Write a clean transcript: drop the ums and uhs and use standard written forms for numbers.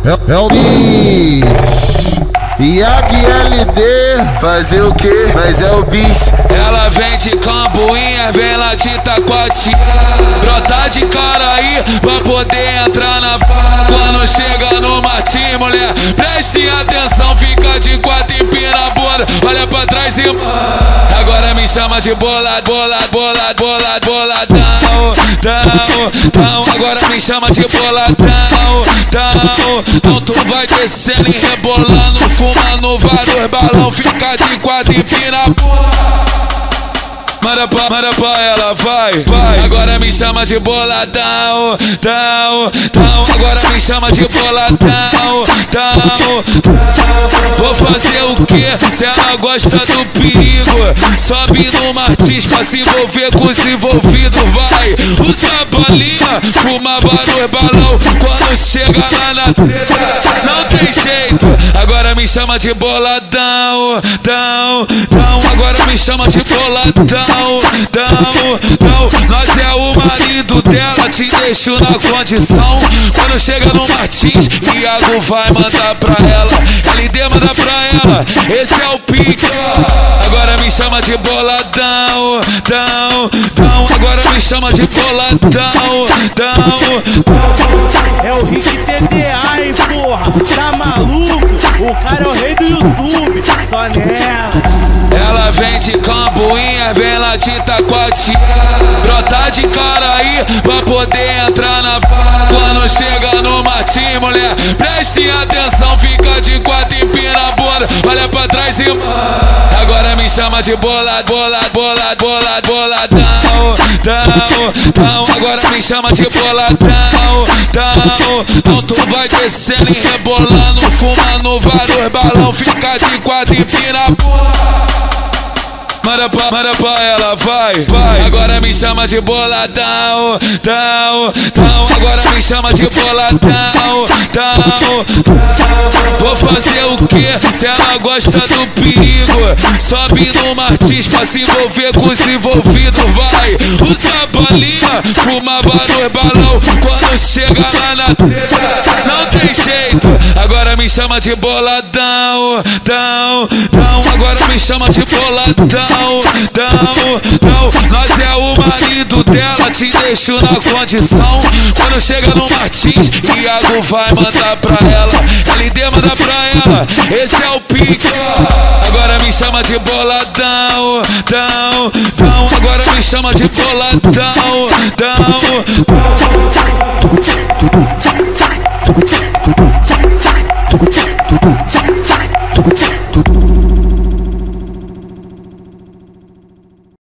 É o bis. E a GLD fazer o quê? Mas é o bis. Ela vem de Cambuinha, vem lá de Taquati. Brota de cara aí pra poder entrar na. Quando chega no matinho, mulher, preste atenção, fica de quatro, empina a bunda, olha pra trás e. Agora me chama de bolado, bolado, bolado, bolado, boladão, tão. Agora me chama de boladão, tão. Tu vai descendo e rebolando, fumando vários balão, fica de quatro, empina a bunda. Manda pra ela, vai. Agora me chama de boladão, tão. Agora me chama de boladão, tão. Vou fazer o que? Se ela gosta do perigo, sobe no Martins pra se envolver com os envolvidos, vai. Usa a balinha, fuma vários balão, quando chega lá na treta, não tem jeito. Agora me chama de boladão, tão. Agora me chama de boladão. Nós é o marido dela, te deixo na condição. Quando chega no Martins, Iago vai mandar pra ela, LD manda pra ela, esse é o pique. Agora me chama de boladão, tão. Agora me chama de boladão, É o Rick TDA, hein, porra, tá maluco? O cara é o rei do YouTube, só nela. Ela vem de Cambuinha, vem lá de Taquati. Brota de cara aí pra poder entrar na. Quando chega no matinho, mulher, preste atenção, fica de quatro, empina a bunda, olha pra trás e. Agora me chama de bolado, bolado, bolado, bolado, boladão, tão. Agora me chama de boladão, tão. Tu vai descendo e rebolando, fumando vários balão, fica de quatro, empina a bunda. Manda pra ela, vai. Agora me chama de boladão, tão. Agora me chama de boladão, tão. Vou fazer o que? Se ela gosta do perigo, sobe no Martins pra se envolver com os envolvidos, vai. Usa a balinha, fuma vários balão, quando chega lá na treta, não tem jeito. Agora me chama de boladão, tão. Agora me chama de boladão, tão. Nós é o marido dela, te deixo na condição. Quando chega no Martins, Iago vai mandar pra ela, LD manda pra ela, esse é o pique. Agora me chama de boladão, tão. Agora me chama de boladão, tão.